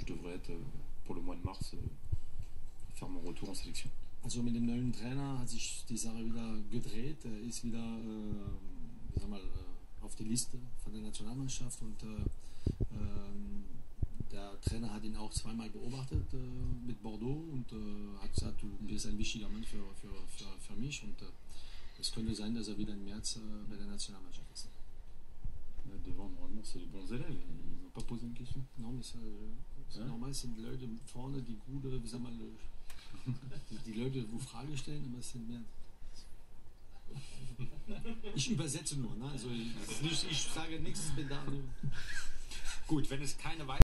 devrais être, pour le mois de mars, faire mon retour en sélection. Also mit dem neuen Trainer hat sich die Sache wieder gedreht. Er ist wieder auf die Liste von der Nationalmannschaft und der Trainer hat ihn auch zweimal beobachtet mit Bordeaux und hat gesagt, du bist ein wichtiger Mann für mich und es könnte sein, dass er wieder im März bei der Nationalmannschaft ist. Là, devant, normalement, c'est les bons élèves. Ils n'ont pas posé une question. Non, mais c'est normal, es sind Leute vorne, die gute, die Leute, wo Fragen stellen, aber es sind mehr. Ich übersetze nur, ne? Also ich sage nichts, bin da. Gut, wenn es keine